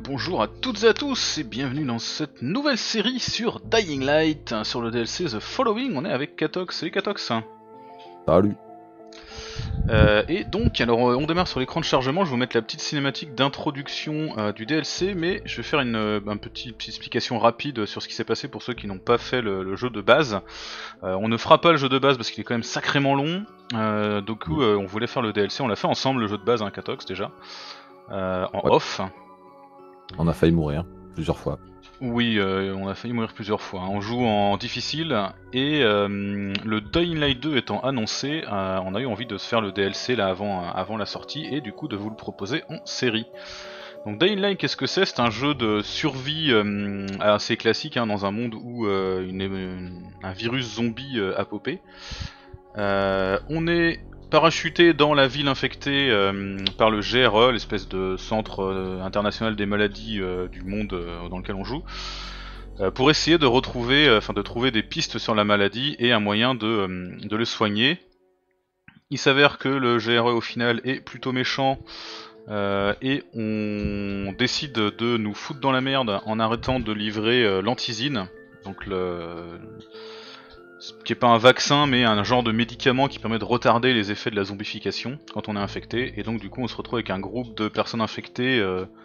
bonjour à toutes et à tous et bienvenue dans cette nouvelle série sur Dying Light, sur le DLC The Following. On est avec Katox. Salut Katox. Salut. Et donc, alors on démarre sur l'écran de chargement. Je vais vous mettre la petite cinématique d'introduction du DLC, mais je vais faire une petite explication rapide sur ce qui s'est passé pour ceux qui n'ont pas fait le jeu de base. On ne fera pas le jeu de base parce qu'il est quand même sacrément long. Du coup, on voulait faire le DLC. On l'a fait ensemble, le jeu de base, hein, Katox déjà, en off. On a failli mourir plusieurs fois. Oui, on a failli mourir plusieurs fois. On joue en difficile et le Dying Light 2 étant annoncé, on a eu envie de se faire le DLC là avant la sortie et du coup de vous le proposer en série. Donc Dying Light, qu'est-ce que c'est? C'est un jeu de survie assez classique, hein, dans un monde où un virus zombie a popé. On est parachuté dans la ville infectée par le GRE, l'espèce de centre international des maladies du monde dans lequel on joue, pour essayer de trouver des pistes sur la maladie et un moyen de le soigner. Il s'avère que le GRE au final est plutôt méchant et on décide de nous foutre dans la merde en arrêtant de livrer l'antizine, donc qui est pas un vaccin mais un genre de médicament qui permet de retarder les effets de la zombification quand on est infecté, et donc du coup on se retrouve avec un groupe de personnes infectées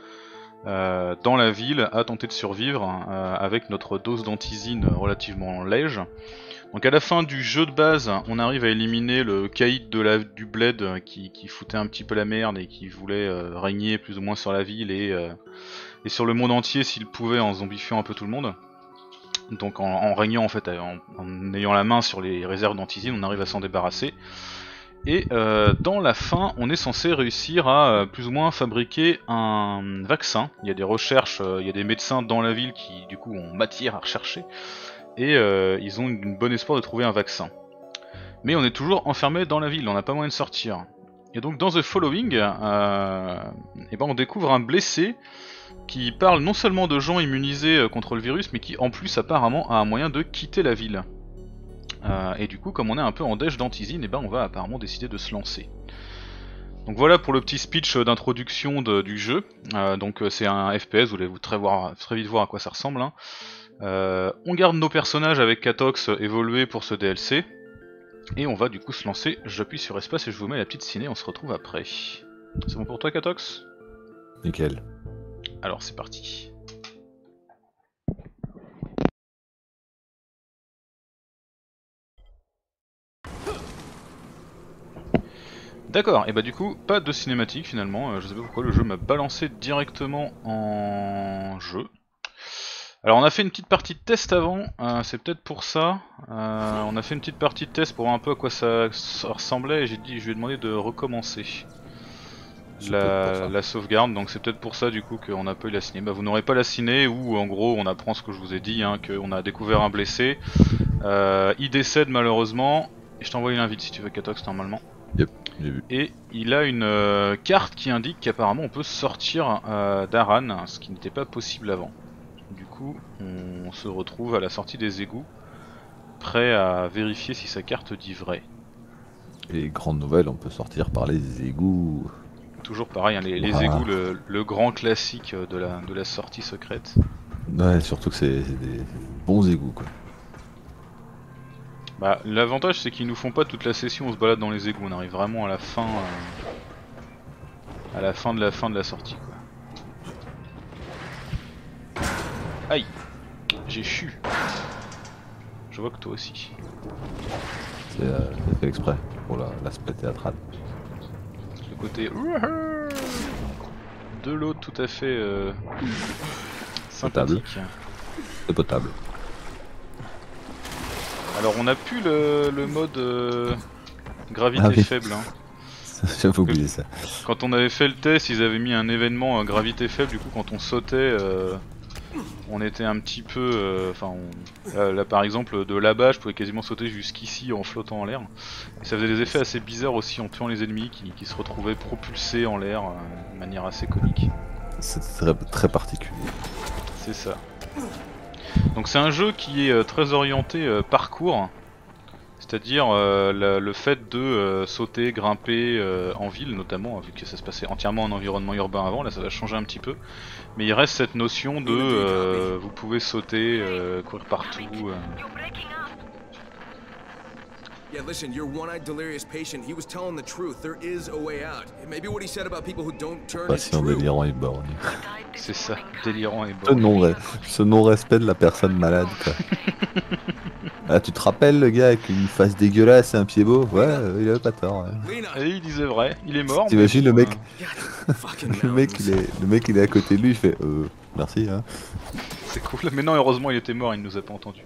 dans la ville à tenter de survivre avec notre dose d'antizine relativement légère. Donc à la fin du jeu de base, on arrive à éliminer le caïd du bled qui foutait un petit peu la merde et qui voulait régner plus ou moins sur la ville et sur le monde entier s'il pouvait, en zombifiant un peu tout le monde. Donc en régnant en fait, en ayant la main sur les réserves d'antizine, on arrive à s'en débarrasser. Et dans la fin, on est censé réussir à plus ou moins fabriquer un vaccin. Il y a des recherches, il y a des médecins dans la ville qui du coup ont matière à rechercher. Et ils ont une bonne espoir de trouver un vaccin. Mais on est toujours enfermé dans la ville, on n'a pas moyen de sortir. Et donc dans The Following, on découvre un blessé qui parle non seulement de gens immunisés contre le virus, mais qui en plus apparemment a un moyen de quitter la ville. Et du coup, comme on est un peu en dèche d'antizine, on va apparemment décider de se lancer. Donc voilà pour le petit speech d'introduction du jeu. C'est un FPS, vous allez très vite voir à quoi ça ressemble, hein. On garde nos personnages avec Katox évolués pour ce DLC. Et on va du coup se lancer. J'appuie sur espace et je vous mets la petite ciné, on se retrouve après. C'est bon pour toi, Katox? Nickel. Alors c'est parti. D'accord, et bah du coup, pas de cinématique finalement, je sais pas pourquoi le jeu m'a balancé directement en jeu. Alors on a fait une petite partie de test avant, c'est peut-être pour ça. On a fait une petite partie de test pour voir un peu à quoi ça ressemblait et j'ai dit je lui ai demandé de recommencer la sauvegarde, donc c'est peut-être pour ça du coup qu'on n'a pas eu la ciné. Bah vous n'aurez pas la ciné où en gros on apprend ce que je vous ai dit, hein, qu'on a découvert un blessé, il décède malheureusement, et je t'envoie une invite si tu veux, Katox, normalement. Yep, j'ai vu. Et il a une carte qui indique qu'apparemment on peut sortir d'Aran, ce qui n'était pas possible avant. Du coup on se retrouve à la sortie des égouts, prêt à vérifier si sa carte dit vrai. Et grande nouvelle, on peut sortir par les égouts. Toujours pareil, hein, les égouts, le grand classique de la sortie secrète. Ouais, surtout que c'est des bons égouts quoi. Bah, l'avantage c'est qu'ils nous font pas toute la session, on se balade dans les égouts, on arrive vraiment à la fin de la sortie quoi. Aïe, j'ai chu. Je vois que toi aussi. C'est fait exprès pour l'aspect théâtral. Le côté de l'autre tout à fait sympathique. C'est potable. Alors on a plus le mode gravité faible, hein. J'avais oublié ça. Quand on avait fait le test, ils avaient mis un événement gravité faible, du coup quand on sautait, on était un petit peu... là par exemple, de là-bas, je pouvais quasiment sauter jusqu'ici en flottant en l'air. Et ça faisait des effets assez bizarres aussi en tuant les ennemis qui se retrouvaient propulsés en l'air de manière assez comique. C'est très, très particulier. C'est ça. Donc c'est un jeu qui est très orienté parcours. C'est-à-dire le fait de sauter, grimper en ville notamment, vu que ça se passait entièrement en environnement urbain avant, là ça va changer un petit peu. Mais il reste cette notion de vous pouvez sauter, courir partout. Yeah, listen, your one-eyed delirious patient, he was telling the truth. There is a way out. Maybe what he said about people who don't turn is Patient true. délirant et borgne. C'est ça, délirant et bon. Ce non-respect de la personne malade, quoi. Ah, tu te rappelles le gars avec une face dégueulasse et un pied beau? Ouais, il avait pas tort. Ouais. Lena, Et il disait vrai, il est mort. T'imagines le mec, fucking le mec il est à côté de lui, il fait merci hein. C'est cool, mais non, heureusement il était mort, il nous a pas entendu.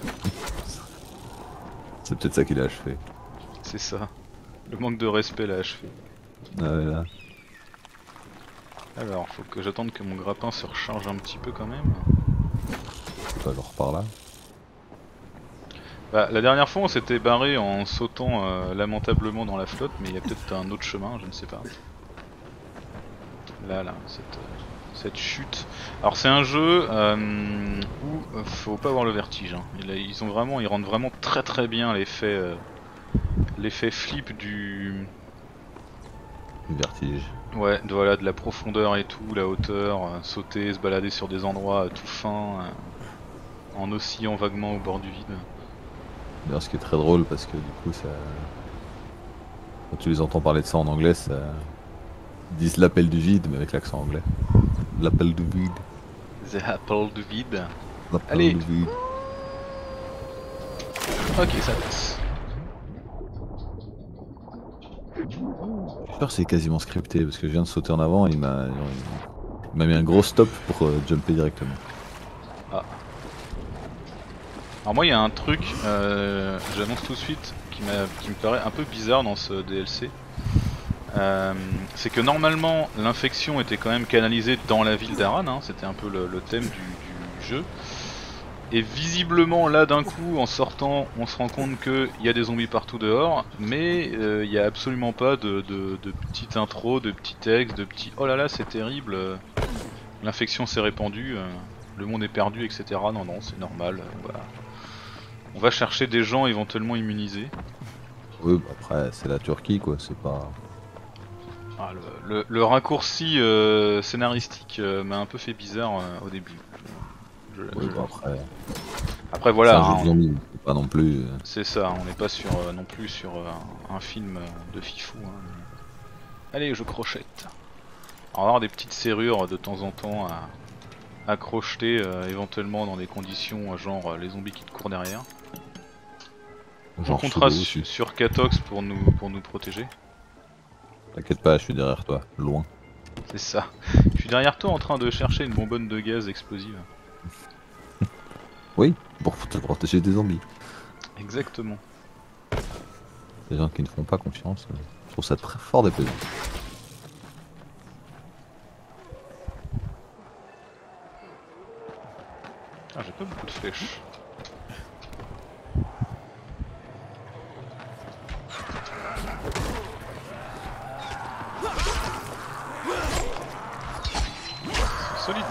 C'est peut-être ça qu'il a achevé. C'est ça, le manque de respect l'a achevé. Ah, ouais, là. Alors, faut que j'attende que mon grappin se recharge un petit peu quand même. C'est pas genre par là. Bah, la dernière fois on s'était barré en sautant lamentablement dans la flotte, mais il y a peut-être un autre chemin, je ne sais pas. Là, cette chute. Alors c'est un jeu où faut pas avoir le vertige. Hein. Ils rendent vraiment très bien l'effet flip du Vertige. ouais, voilà, de la profondeur et tout, la hauteur, sauter, se balader sur des endroits tout fins, en oscillant vaguement au bord du vide. D'ailleurs, ce qui est très drôle parce que du coup, ça. Quand tu les entends parler de ça en anglais, ça. Ils disent l'appel du vide, mais avec l'accent anglais. L'appel du vide. The Apple du vide. L'appel Allez. du vide. Ok, ça passe. Je suis sûr que c'est quasiment scripté parce que je viens de sauter en avant et il m'a mis un gros stop pour jumper directement. Alors moi il y a un truc, j'annonce tout de suite, qui me paraît un peu bizarre dans ce DLC. C'est que normalement l'infection était quand même canalisée dans la ville d'Aran, hein, c'était un peu le thème du jeu. Et visiblement là d'un coup en sortant on se rend compte qu'il y a des zombies partout dehors, mais il n'y a absolument pas de petite intro, de petits textes, de petits oh là là c'est terrible, l'infection s'est répandue, le monde est perdu, etc. Non non c'est normal, on va chercher des gens éventuellement immunisés. Oui, bah après c'est la Turquie quoi, c'est pas. Ah, le raccourci scénaristique m'a un peu fait bizarre au début. Oui, bah Après voilà, c'est un jeu de zombie, c'est pas non plus. C'est ça, on n'est pas sur non plus sur un film de fifou. Hein. Allez, je crochette. On va avoir des petites serrures de temps en temps à crocheter, éventuellement dans des conditions genre les zombies qui te courent derrière. On comptera sur Catox pour nous protéger. T'inquiète pas, je suis derrière toi, loin. C'est ça. Je suis derrière toi en train de chercher une bonbonne de gaz explosive. Oui, pour te protéger des zombies. Exactement. Les gens qui ne font pas confiance, je trouve ça très fort déplaisant. Ah, j'ai pas beaucoup de flèches. C'est solide.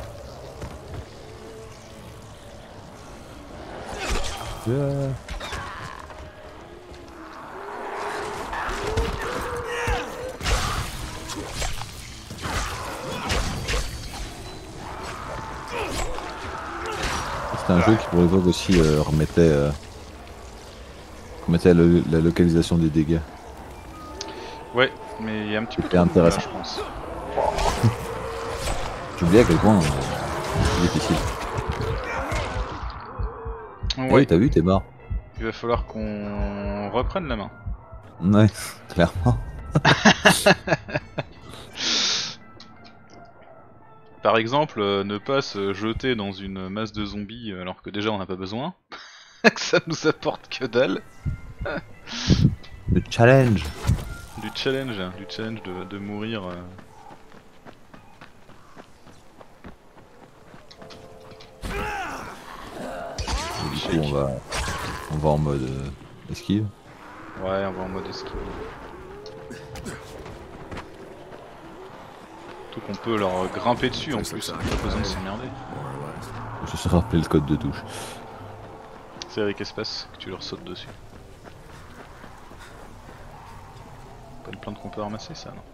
C'est un jeu qui pour l'époque aussi remettait la localisation des dégâts. Ouais, mais il y a un petit peu C'est intéressant. je pense. J'oublie à quel point c'est difficile. Ouais, Oui, t'as vu, t'es mort. il va falloir qu'on reprenne la main. Ouais, clairement. Par exemple, ne pas se jeter dans une masse de zombies alors que déjà on n'a pas besoin. Que ça nous apporte que dalle. Le challenge. Du challenge de mourir. Et du coup, on va en mode esquive. Ouais, on va en mode esquive. Surtout qu'on peut leur grimper dessus en plus, on a pas besoin de s'emmerder. Je sais rappeler le code de touche. C'est avec espace que tu leur sautes dessus. Pas une plante qu'on peut ramasser ça, non?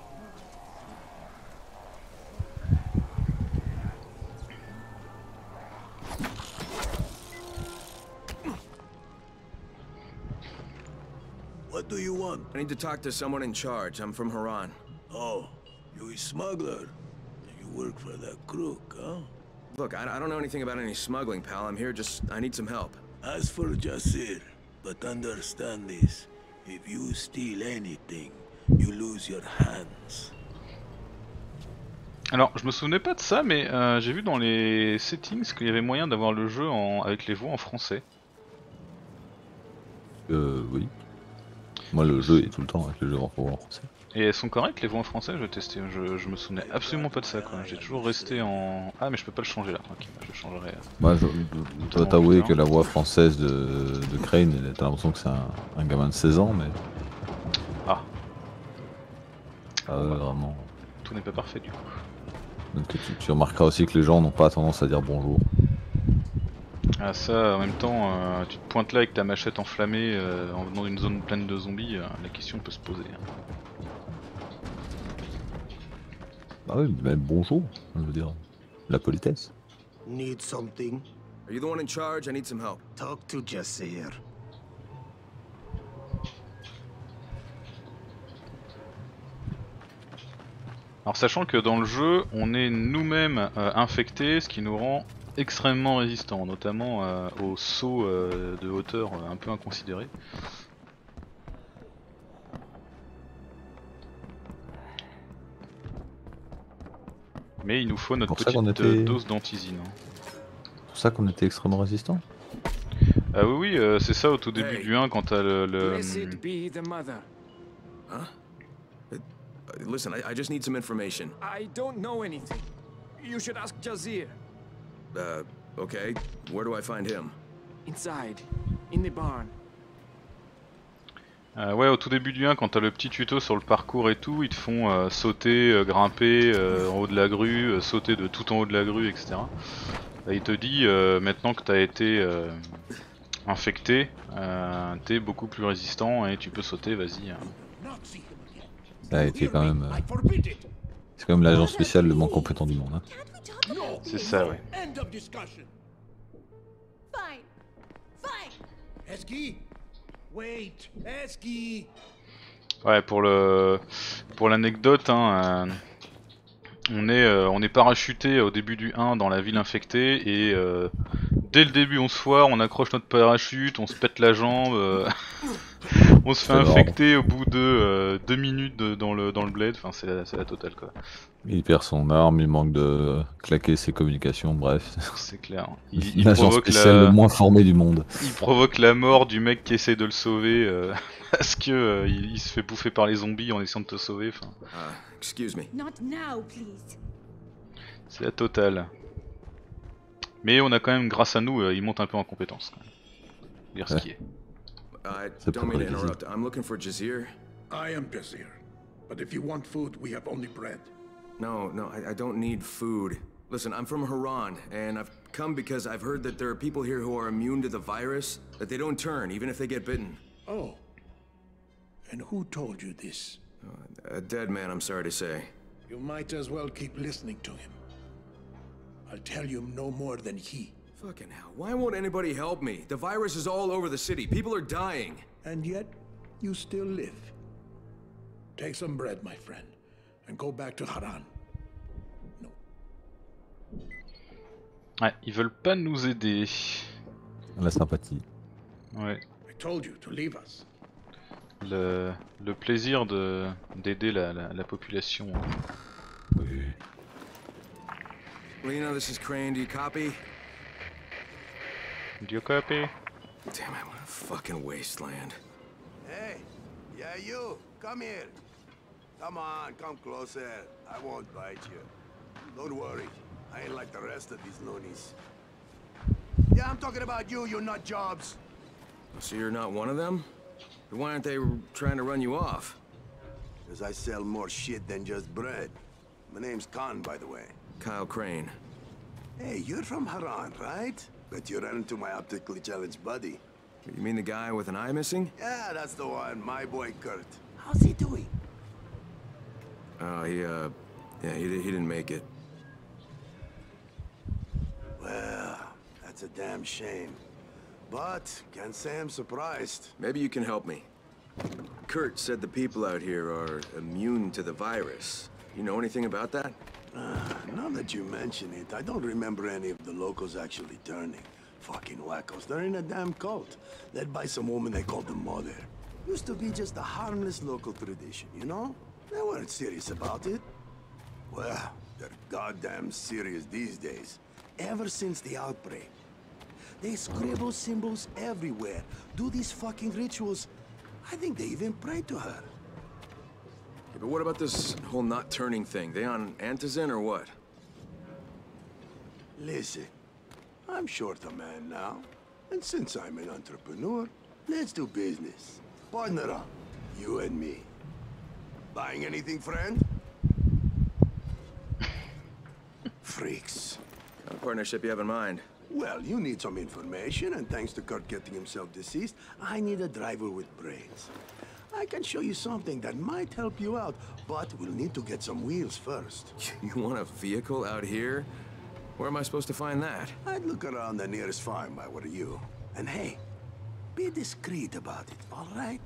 What do you want? I need to talk to someone in charge. I'm from Haran. Oh, you a smuggler? You work for that crook, huh? Look, I don't know anything about any smuggling, pal. I'm here I need some help. As for Jasir, but understand this. If you steal anything, you lose your hands. Alors, je me souvenais pas de ça, mais j'ai vu dans les settings qu'il y avait moyen d'avoir le jeu avec les voix en français. Oui. Moi, le jeu est tout le temps avec le jeu en français. Et elles sont correctes les voix en français? Je vais tester. Je me souvenais absolument pas de ça, quoi. J'ai toujours resté en... Ah, mais je peux pas le changer là. Ok, je le changerai. Moi, je dois t'avouer que la voix française de Crane, t'as l'impression que c'est un gamin de 16 ans, mais... Ah. Ah ouais, vraiment. Tout n'est pas parfait du coup. Donc tu remarqueras aussi que les gens n'ont pas tendance à dire bonjour. Ah ça, en même temps, tu te pointes là avec ta machette enflammée en venant d'une zone pleine de zombies, la question peut se poser. Ah oui, même bonjour, je veux dire. La politesse. Need something? Are you the one in charge? I need some help. Talk to Jasir. Alors sachant que dans le jeu, on est nous-mêmes infectés, ce qui nous rend extrêmement résistants, notamment aux sauts de hauteur un peu inconsidérés. Mais il nous faut notre petite dose d'antisine. C'est pour ça qu'on était extrêmement résistants. Ah oui, oui, c'est ça au tout début du 1 quand t'as Blessed be the mother. Huh? Listen, I just need some information. I don't know anything. You should ask Jasir. Okay. Where do I find him? Inside, in the barn. Ouais, au tout début du 1, quand t'as le petit tuto sur le parcours et tout, ils te font sauter, grimper en haut de la grue, sauter de tout en haut de la grue, etc. Là, il te dit, maintenant que t'as été infecté, t'es beaucoup plus résistant et tu peux sauter, vas-y. Ça a été quand même... C'est quand même l'agent spécial le moins compétent du monde. Hein. C'est ça, ouais. Ouais, pour l'anecdote, hein, on est parachuté au début du 1 dans la ville infectée et dès le début on se foire, on accroche notre parachute, on se pète la jambe, on se fait infecter au bout de 2 minutes dans le bled, enfin c'est la totale quoi. Il perd son arme, il manque de claquer ses communications, bref. C'est clair. L'agent spécial le moins formé du monde. Il provoque la mort du mec qui essaie de le sauver parce que il se fait bouffer par les zombies en essayant de te sauver. Excuse me. Not now, please. C'est la totale. Mais on a quand même, grâce à nous, il monte un peu en compétence. Dire ce qui est. Don't mean to interrupt. I'm looking for Jasir. I am Jasir. But if you want food, we have only bread. No, I don't need food. Listen, I'm from Haran, and I've come because I've heard that there are people here who are immune to the virus, that they don't turn, even if they get bitten. Oh. And who told you this? A dead man, I'm sorry to say. You might as well keep listening to him. I'll tell you no more than he. Fucking hell, why won't anybody help me? The virus is all over the city, people are dying. And yet, you still live. Take some bread, my friend, and go back to Haran. No. Ouais, ils veulent pas nous aider. La sympathie. Ouais. I told you to leave us. Le plaisir d'aider la population. Oui. Lena, this is Crane, do you copy? Do you copy? Damn it, what a fucking wasteland. Hey, yeah, you, come here. Come on, come closer. I won't bite you. Don't worry, I ain't like the rest of these loonies. Yeah, I'm talking about you, you nut jobs. So you're not one of them? Then why aren't they trying to run you off? Because I sell more shit than just bread. My name's Khan, by the way. Kyle Crane. Hey, you're from Haran, right? Bet you ran into my optically challenged buddy. You mean the guy with an eye missing? Yeah, that's the one, my boy Kurt. How's he doing? Oh, yeah, he didn't make it. Well, that's a damn shame. But can't say I'm surprised. Maybe you can help me. Kurt said the people out here are immune to the virus. You know anything about that? Now that you mention it, I don't remember any of the locals actually turning. Fucking wackos. They're in a damn cult, led by some woman they called the Mother. Used to be just a harmless local tradition, you know? They weren't serious about it. Well, they're goddamn serious these days. Ever since the outbreak. They scribble symbols everywhere, do these fucking rituals. I think they even pray to her. Yeah, but what about this whole not turning thing? They on Antizin or what? Listen, I'm short a man now. And since I'm an entrepreneur, let's do business. Partner up, you and me. Buying anything, friend? Freaks. What kind of partnership you have in mind? Well, you need some information, and thanks to Kurt getting himself deceased, I need a driver with brains. I can show you something that might help you out, but we'll need to get some wheels first. You want a vehicle out here? Where am I supposed to find that? I'd look around the nearest farm if I were you. And hey, be discreet about it, all right?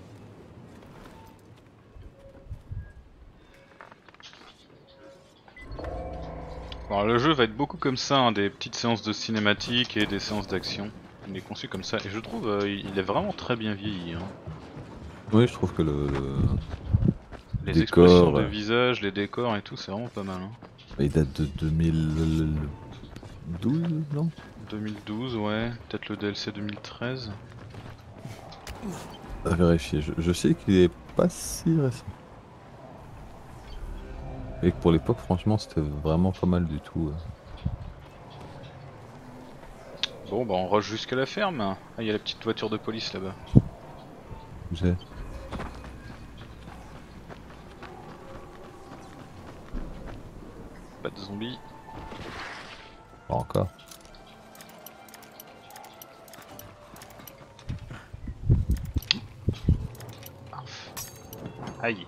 Alors le jeu va être beaucoup comme ça, hein, des petites séances de cinématique et des séances d'action. Il est conçu comme ça et je trouve il est vraiment très bien vieilli. Hein. Oui, je trouve que Les décor, expressions de visage, les décors et tout, c'est vraiment pas mal. Hein. il date de 2012, non? 2012, ouais, peut-être le DLC 2013. À vérifier, je sais qu'il est pas si récent. Et que pour l'époque, franchement, c'était vraiment pas mal du tout. Bon bah on rush jusqu'à la ferme. Ah, il y a la petite voiture de police là-bas. Où c'est? Pas de zombies. Pas encore. Paf. Aïe.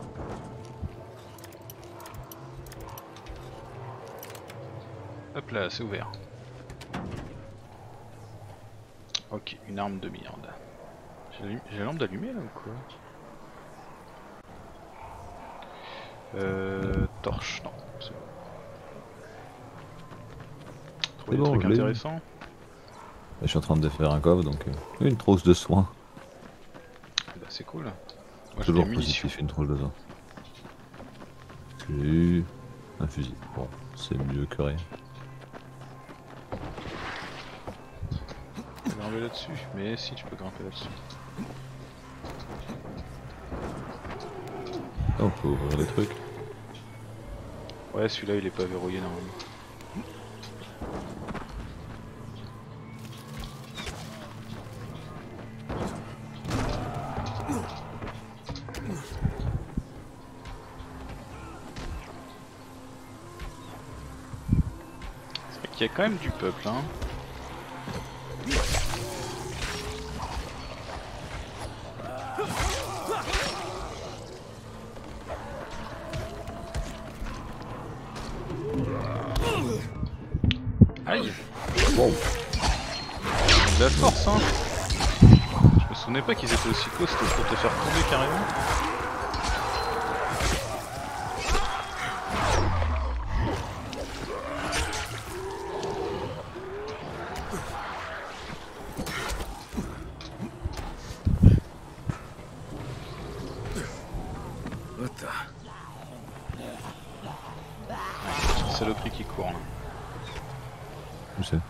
Hop là, c'est ouvert. Ok, une arme de merde. J'ai la lampe d'allumée là ou quoi? Torche, non, c'est bon. Trouver des trucs intéressants. Je suis en train de faire un coffre, donc une trousse de soins. Bah c'est cool. Moi j'ai Toujours des munitions. positif, une trousse de soins. J'ai eu un fusil. Bon, c'est mieux que rien. Tu peux grimper là-dessus? Mais si, tu peux grimper là-dessus. Ah, on peut ouvrir les trucs. Ouais, celui-là il est pas verrouillé normalement. Il y a quand même du peuple, hein. Aïe. Wow. De la force, hein. Je me souvenais pas qu'ils étaient aussi costauds pour te faire tomber carrément. Saloperie qui court là. Où c'est?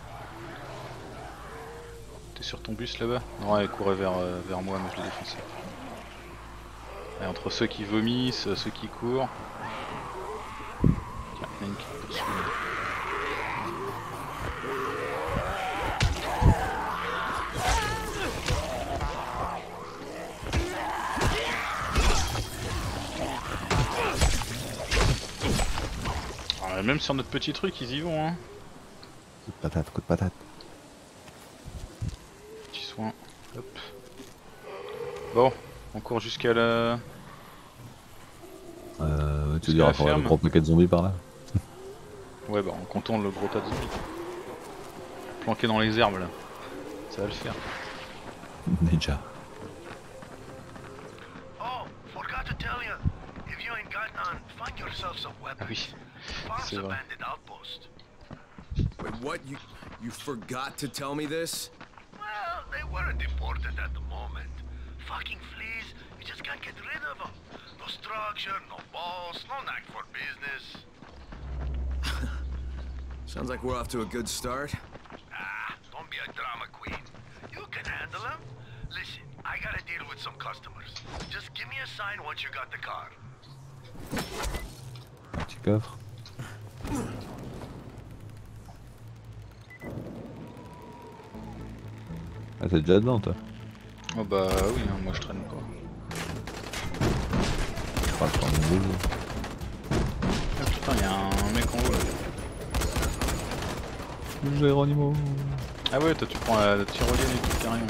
T'es sur ton bus là-bas? Non, elle courait vers moi, mais je l'ai défoncé. Et entre ceux qui vomissent, ceux qui courent. Tiens, il y en a une qui me poursuit. Même sur notre petit truc, ils y vont, hein. Coup de patate, coup de patate. Petit soin. Hop. Bon, on court jusqu'à la Tu diras pour le gros paquet de zombies par là. Ouais, bah on contourne le gros tas de zombies. Planqué dans les herbes là. Ça va le faire. Ninja. Oh, forgot to tell you. If you ain't got none, find yourself some Ah weapons. oui, Farm's c'est vrai. abandoned outpost. Wait, what? You forgot to tell me this? Well, they weren't important at the moment. Fucking fleas, you just can't get rid of them. No structure, no balls, no knack for business. Sounds like we're off to a good start. Ah, don't be a drama queen. You can handle them. Listen, I gotta deal with some customers. Just give me a sign once you got the car. Un petit coffre. Ah, t'es déjà dedans toi? Oh bah oui, hein, moi je traîne pas. Pas de prendre une boule. Ah putain, y'a un mec en haut là. Géronimo. Ah ouais, toi tu prends la tyrolienne et tout carrément.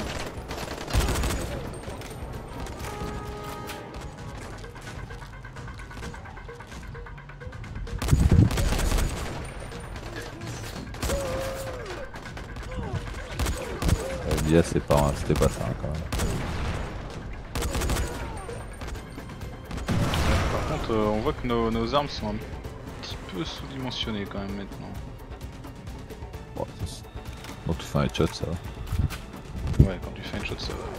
L'IA c'était pas ça hein, quand même. Par contre, on voit que nos armes sont un petit peu sous-dimensionnées quand même maintenant. Bon, donc tu fais un headshot ça va. Ouais, quand tu fais une shot ça va.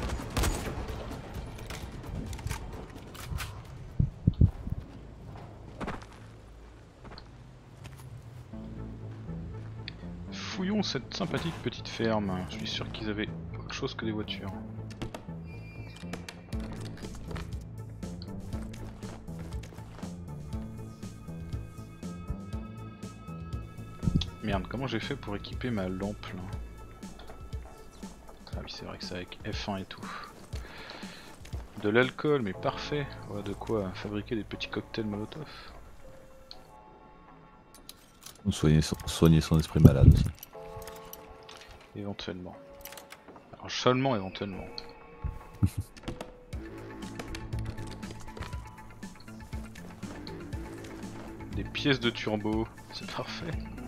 Fouillons cette sympathique petite ferme. Je suis sûr qu'ils avaient autre chose que des voitures. Merde, comment j'ai fait pour équiper ma lampe là? Ah oui, c'est vrai que c'est avec F1 et tout. De l'alcool, mais parfait. Ouais, de quoi fabriquer des petits cocktails Molotov. Soigner son esprit malade aussi. Éventuellement. Alors seulement éventuellement. Des pièces de turbo, c'est parfait.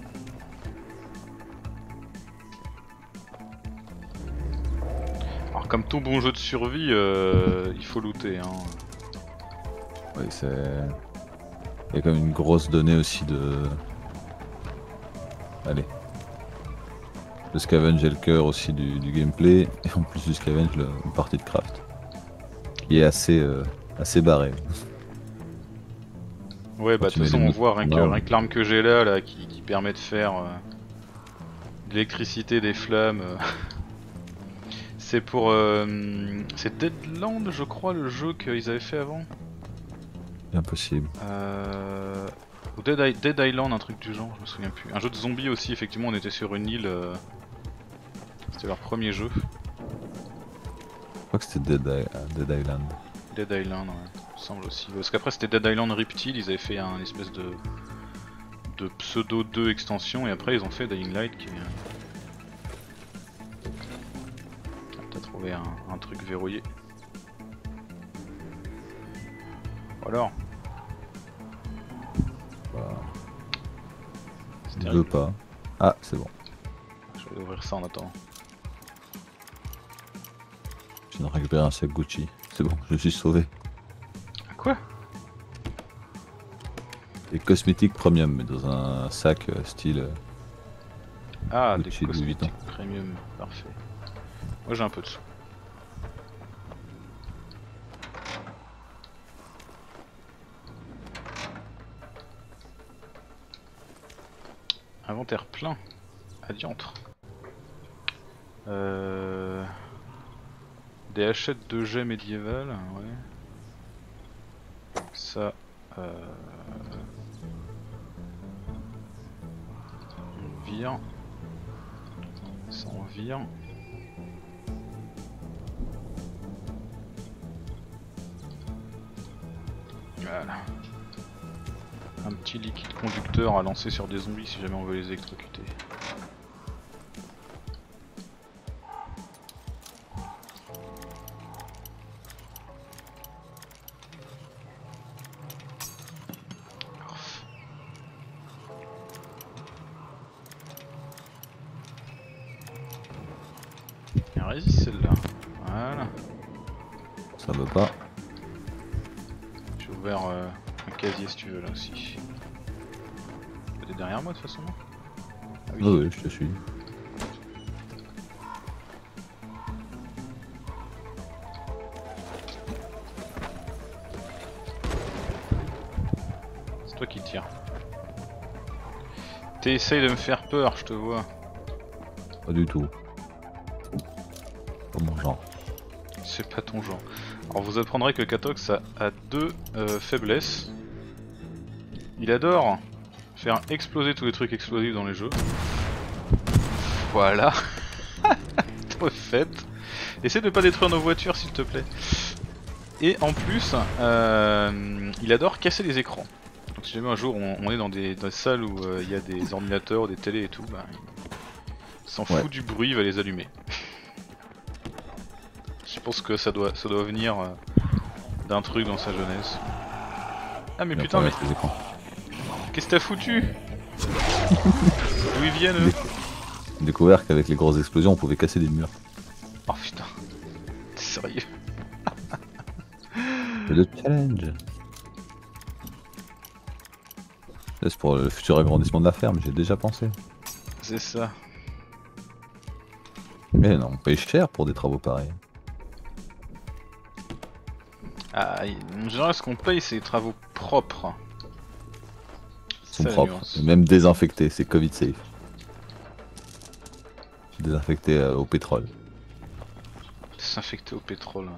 Alors comme tout bon jeu de survie, il faut looter hein. Oui, c'est... Il y a quand même une grosse donnée aussi de... Allez. Le scavenge est le cœur aussi du gameplay, et en plus du scavenge, une partie de craft. Qui est assez barrée. Ouais bah de tu toute mets façon les on voit rien mots- que l'arme que j'ai là qui permet de faire de l'électricité, des flammes. C'est pour... c'est Deadland je crois le jeu qu'ils avaient fait avant. Impossible. Ou Dead Island, un truc du genre, je me souviens plus. Un jeu de zombies aussi, effectivement, on était sur une île. C'était leur premier jeu. Je crois que c'était Dead Island. Dead Island, ouais, il me semble aussi. Parce qu'après c'était Dead Island Reptile, ils avaient fait un espèce de pseudo 2 extension et après ils ont fait Dying Light qui est... T'as trouvé un truc verrouillé. Ou alors Bah, c'est je terrible. veux pas. Ah, c'est bon. Je vais ouvrir ça en attendant. Je viens de récupérer un sac Gucci. C'est bon, je suis sauvé. Quoi? Des cosmétiques premium, mais dans un sac style... Ah, des Gucci Louis cosmétiques Vuitton. premium, parfait. Moi j'ai un peu de sous. Inventaire plein. Adiantre. Des hachettes de jet médiévales, ouais. Ça. On vire. Ça on vire. Voilà. Un petit liquide conducteur à lancer sur des zombies si jamais on veut les électrocuter. Elle résiste celle-là. Voilà. Ça veut pas. J'ai ouvert un casier si tu veux là aussi. T'es derrière moi de toute façon non? Ah oui. Oui, je te suis. C'est toi qui tires. T'essayes de me faire peur, je te vois. Pas du tout. Pas mon genre. C'est pas ton genre. Alors vous apprendrez que Katox a deux faiblesses. Il adore faire exploser tous les trucs explosifs dans les jeux. Voilà. Refaite. Essaie de pas détruire nos voitures s'il te plaît. Et en plus, il adore casser les écrans. Donc si jamais un jour on est dans des salles où il y a des ordinateurs, des télés et tout, bah, il s'en fout du bruit, il va les allumer. Je pense que ça doit venir d'un truc dans sa jeunesse. Ah mais putain mais... Qu'est-ce que t'as foutu? D'où ils viennent eux? Découvert qu'avec les grosses explosions on pouvait casser des murs. Oh putain. T'es sérieux? Le challenge. C'est pour le futur agrandissement de la ferme, j'ai déjà pensé. C'est ça. Mais non, on paye cher pour des travaux pareils. Ah, en général ce qu'on paye c'est les travaux propres. Ils sont propres, et même désinfectés, c'est Covid safe. Désinfecté au pétrole. Désinfecté au pétrole.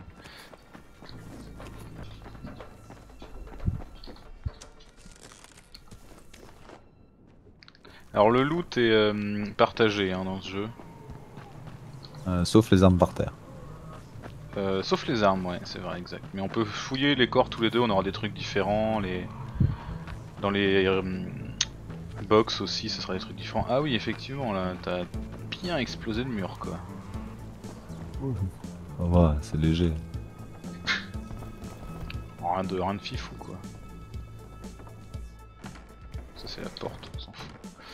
Alors le loot est partagé hein, dans ce jeu. Sauf les armes par terre. Sauf les armes, ouais, c'est vrai, exact. Mais on peut fouiller les corps tous les deux, on aura des trucs différents. Dans les box aussi, ça sera des trucs différents. Ah oui, effectivement, là, t'as bien explosé le mur, quoi. Ça va, c'est léger. Rien de fifou, quoi. Ça, c'est la porte, on s'en fout.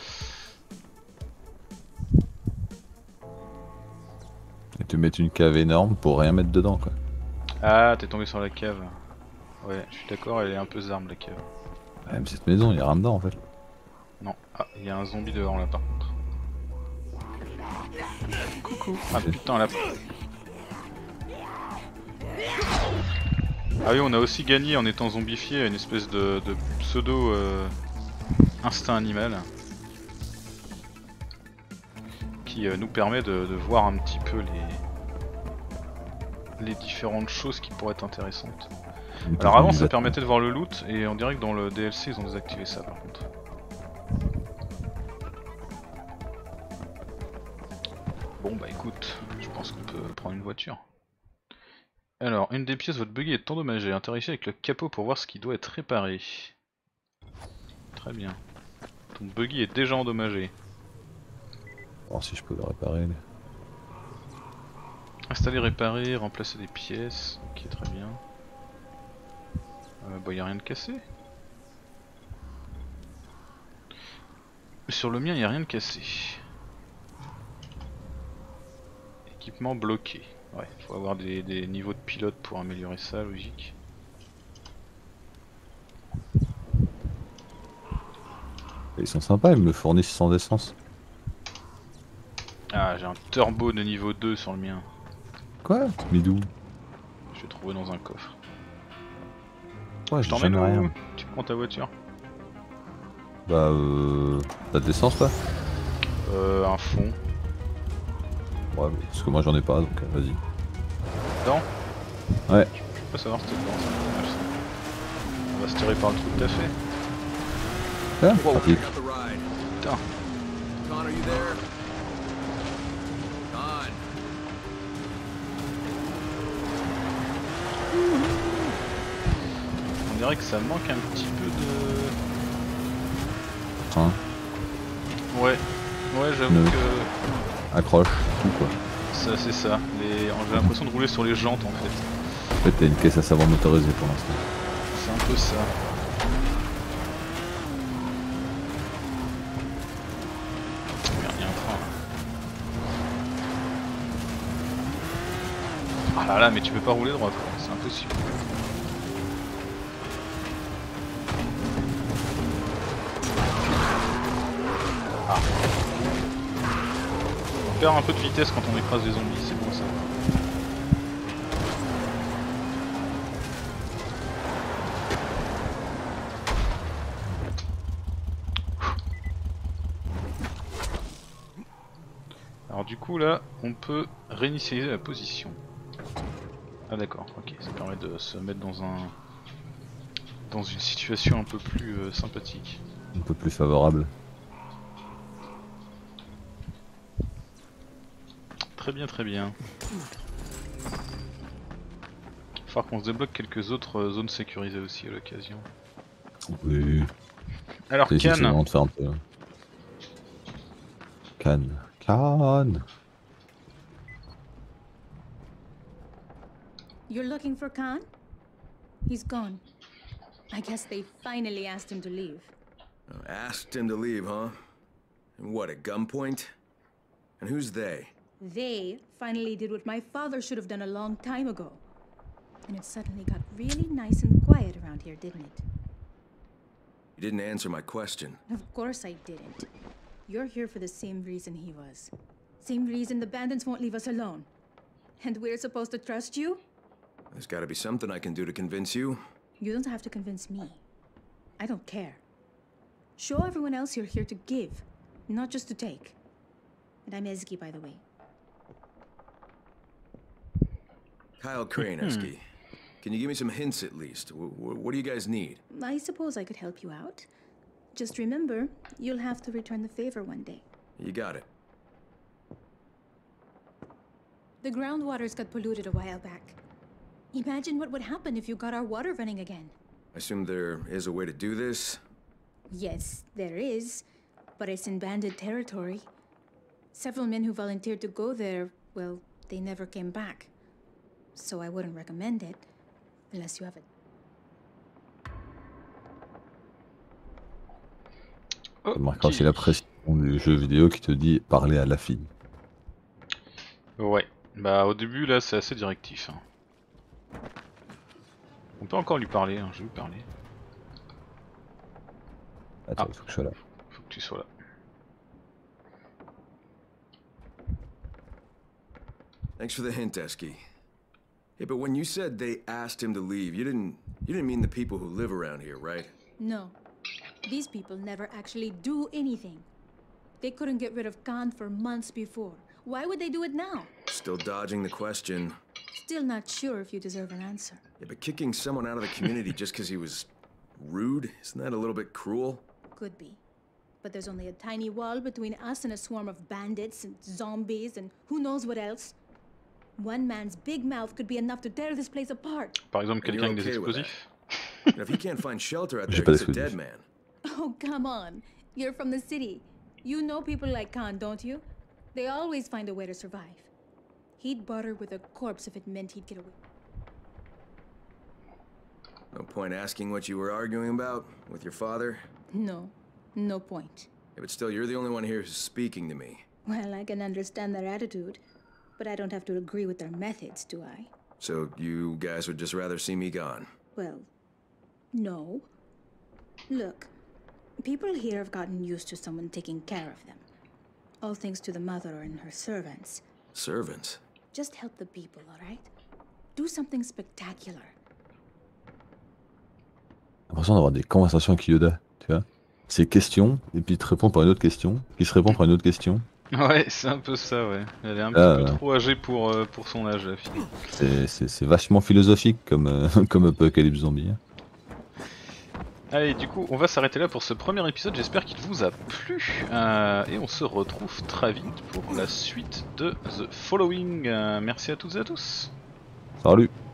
Et tu mets une cave énorme pour rien mettre dedans, quoi. Ah, t'es tombé sur la cave. Ouais, je suis d'accord, elle est un peu zarme, la cave. Ouais, mais cette maison, il y a rien dedans, en fait. Non, ah, il y a un zombie dehors, là, par contre. Coucou. Ah putain, là... Ah oui, on a aussi gagné en étant zombifié une espèce de pseudo instinct animal qui nous permet de voir un petit peu les différentes choses qui pourraient être intéressantes. Alors avant ça permettait de voir le loot et on dirait que dans le DLC ils ont désactivé ça par contre. Bon bah écoute, je pense qu'on peut prendre une voiture. Alors, une des pièces de votre buggy est endommagée. Interagissez avec le capot pour voir ce qui doit être réparé. Très bien. Ton buggy est déjà endommagé. Voir si je peux le réparer. Installer, réparer, remplacer des pièces. Ok, très bien. Bah y'a rien de cassé. Sur le mien y'a rien de cassé. Équipement bloqué. Ouais, faut avoir des niveaux de pilote pour améliorer ça, logique. Ils sont sympas, ils me le fournissent sans essence. Ah, j'ai un turbo de niveau 2 sur le mien. Quoi? Midou? Je l'ai trouvé dans un coffre. Ouais, Je t'emmène où? Tu prends ta voiture? Bah t'as de l'essence toi? Un fond. Ouais, parce que moi j'en ai pas donc vas-y. Non? Ouais. Je peux pas savoir si t'es dedans, c'est dommage ça. On va se tirer par le trou de café. Ah, pratique. Putain. Con, are you there? Con. On dirait que ça manque un petit peu de... Hein. Ouais, j'avoue Ne. que... Accroche, tout quoi. Ça c'est ça, j'ai l'impression de rouler sur les jantes en fait. En fait t'as une caisse à savon motorisée pour l'instant. C'est un peu ça. Merde, y'a un train. Ah là là, mais tu peux pas rouler droit, c'est impossible. Ah. On perd un peu de vitesse quand on écrase les zombies, c'est bon ça. Alors du coup là, on peut réinitialiser la position. Ah d'accord, ok, ça permet de se mettre dans une situation un peu plus sympathique. Un peu plus favorable. Très bien, très bien. Il va falloir qu'on se débloque quelques autres zones sécurisées aussi à l'occasion. Oui. Alors C'est Cannes. vraiment de faire un peu. Cannes. Cannes. You're looking for Khan? He's gone. I guess they finally asked him to leave. Asked him to leave, huh? And what, at gunpoint? And who's they? They finally did what my father should have done a long time ago. And it suddenly got really nice and quiet around here, didn't it? You didn't answer my question. Of course I didn't. You're here for the same reason he was. Same reason the bandits won't leave us alone. And we're supposed to trust you? There's gotta be something I can do to convince you. You don't have to convince me. I don't care. Show everyone else you're here to give, not just to take. And I'm Ezgi, by the way. Kyle Crane, Esky. Can you give me some hints at least? What do you guys need? I suppose I could help you out. Just remember, you'll have to return the favor one day. You got it. The groundwaters got polluted a while back. Imagine what would happen if you got our water running again. I assume there is a way to do this? Yes, there is, but it's in bandit territory. Several men who volunteered to go there, well, they never came back. So I wouldn't recommend it, unless you have a... Ça marquera aussi la pression du jeu vidéo qui te dit parler à la fille. Ouais, bah au début là c'est assez directif. Hein. On peut encore lui parler, hein. Je vais lui parler. Attends, faut que je sois là. Faut que tu sois là. Thanks for the hint, Esky. Yeah, but when you said they asked him to leave, you didn't mean the people who live around here, right? No. These people never actually do anything. They couldn't get rid of Khan for months before. Why would they do it now? Still dodging the question. Still not sure if you deserve an answer. Yeah, but kicking someone out of the community just because he was rude, isn't that a little bit cruel? Could be. But there's only a tiny wall between us and a swarm of bandits and zombies and who knows what else. One man's big mouth could be enough to tear this place apart. Par exemple And quelqu'un you're avec des okay with explosifs. And if he can't find shelter out J'ai there, pas he's a d'explosifs. dead man. Oh, come on. You're from the city. You know people like Khan, don't you? They always find a way to survive. He'd barter with a corpse if it meant he'd get away. No point asking what you were arguing about with your father. No, no point. Yeah, but still, you're the only one here who's speaking to me. Well, I can understand their attitude, but I don't have to agree with their methods, do I? So you guys would just rather see me gone? Well, no. Look, people here have gotten used to someone taking care of them. All thanks to the mother and her servants. Servants? Just help the people, all right? Do something spectacular. J'ai l'impression d'avoir des conversations avec Yoda, tu vois. C'est questions, et puis il te répond par une autre question, qui se répond par une autre question. Ouais, c'est un peu ça, ouais. Elle est un Ah, petit peu trop âgée pour son âge, la fille. C'est vachement philosophique comme, comme Apocalypse Zombie. Hein. Allez, du coup, on va s'arrêter là pour ce premier épisode. J'espère qu'il vous a plu. Et on se retrouve très vite pour la suite de The Following. Merci à toutes et à tous. Salut!